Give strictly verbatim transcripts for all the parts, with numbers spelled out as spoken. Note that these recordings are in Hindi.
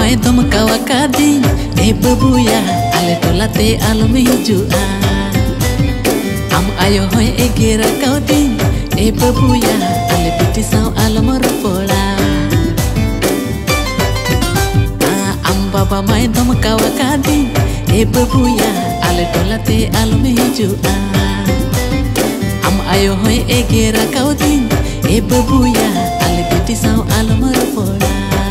mai dom kawa kading e bebuya ale tolate alum hijua am ayo hoy e gira kauding e bebuya ale biti saw alum rupola am baba mai dom kawa kading e bebuya ale tolate alum hijua am ayo hoy e gira kauding e bebuya ale biti saw alum rupola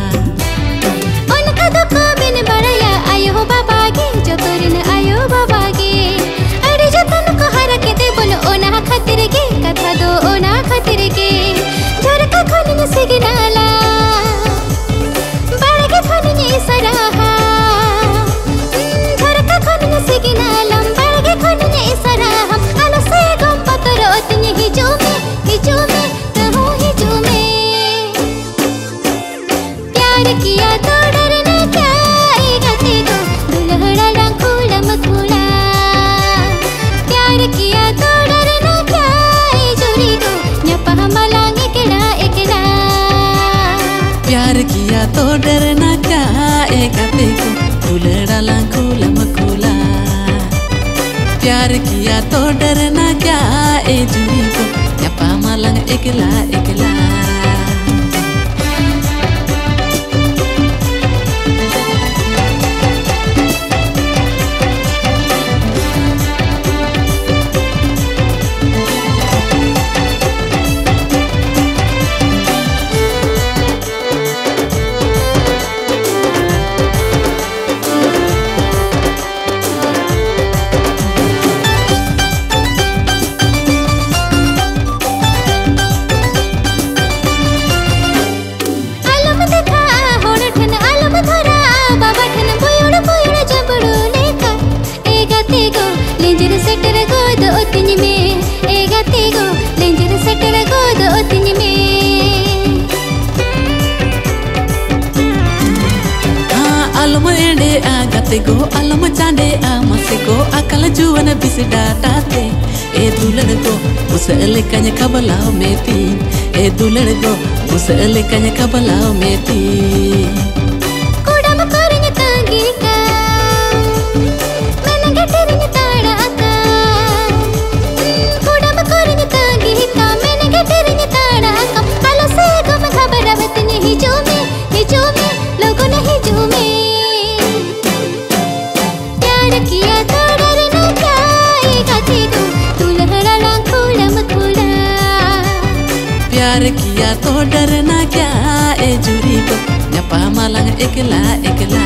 आयो बाबा गे अरे जतन को हर के दे बोलो ओना खातिर गे कथा दो ओना खातिर गे झरका खनिन सिग्नाला बाड़गे खनिन इसराहा झरका खनिन सिग्नालम बाड़गे खनिन इसराहा आलो से गम पतर ओतनी हिजो में हिजो में कहो हिजो में प्यार किया तो डरना क्या आएगा तेको दुल्हड़ा प्यार किया तो डरना क्या ए जोरी को न्यपा मलांगे केड़ा एकड़ा प्यार किया तो डरना क्या ए गते को दुलड़ा लांकुला मकुला प्यार किया तो डरना क्या ए जोरी को न्यपा मलांग एकला एकला go alam chande amase go akal juwana bisida tate e dulad go usale kanya kabala meti e dulad go usale kanya kabala meti kodam korinya tangi ka menenge terinya tada ka kodam korinya tangi ka menenge terinya tada ka alo se gam khabarawat nahi jo me hijo me logo nahi jo me किया तो डरना क्या ए गति को दुल्हड़ा लांकुला मकुला प्यार किया तो डरना क्या ए जुरी को न्यपा मलांग एकला एकला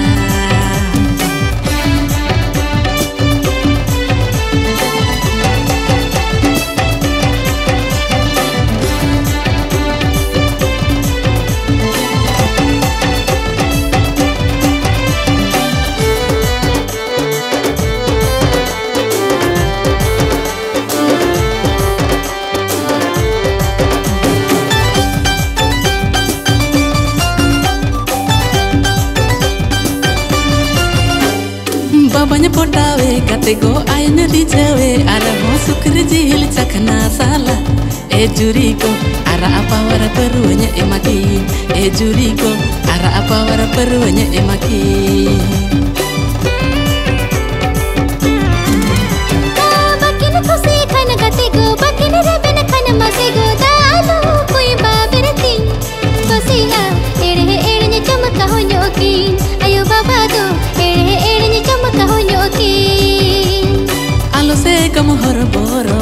babanya potawe kate go ayna rijawe ara ho sukri jihil chakna sala e juri ko ara apa wara perunya emaki e juri ko ara apa wara perunya emaki bakin khose khana kate go bakin reben khana mase go dalu koi baberti basiya ere ere chamka ho nyoki ayo baba do ere ere chamka ho nyoki alo se kam hor boro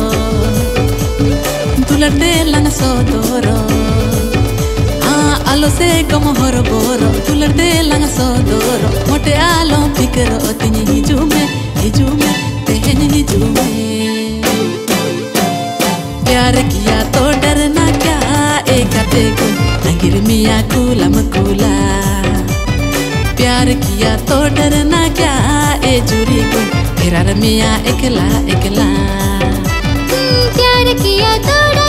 dulate lang sodoro ah alo se kam hor boro dulate lang sodoro mote alo pikro otini hijume hijume tehne hijume प्यार किया तो डरना क्या ए गते को नगिर मिया कूला मकूला प्यार किया तो डरना क्या ए जुरी को फिर मिया एकला एकला प्यार किया तो